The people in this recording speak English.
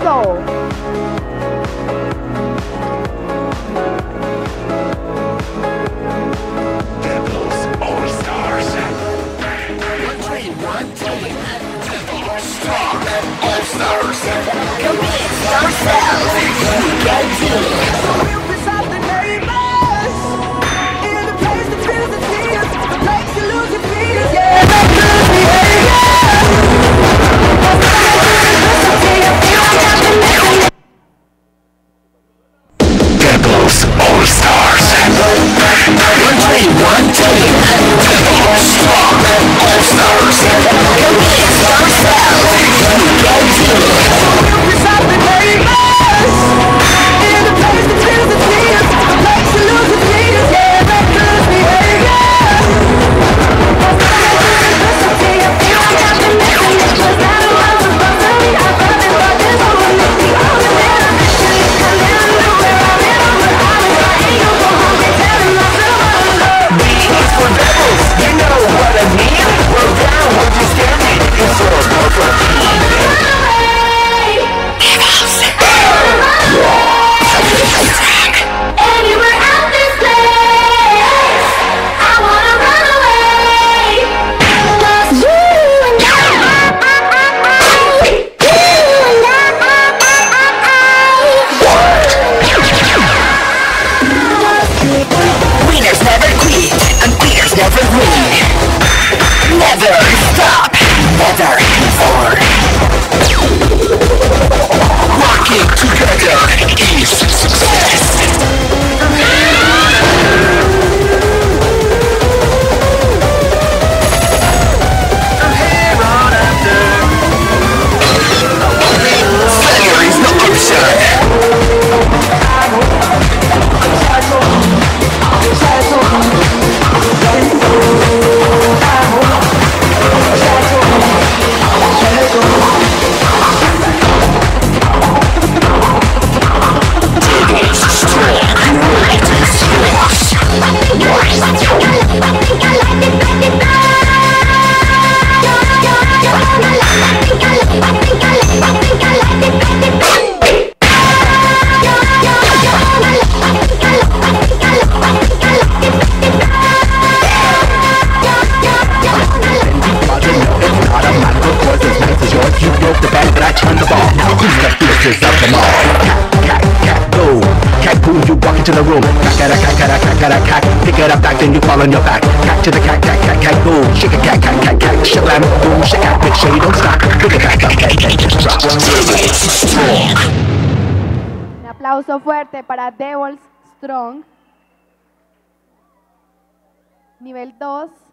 aplauso. To the room, cack, pick it up back, then you fall on your back. Cack to the cack, boom, shake a cack, shablam, boom, shake out, make sure you don't stop. Pick it back up, just drop. Un aplauso fuerte para Devils Strong. Nivel 2.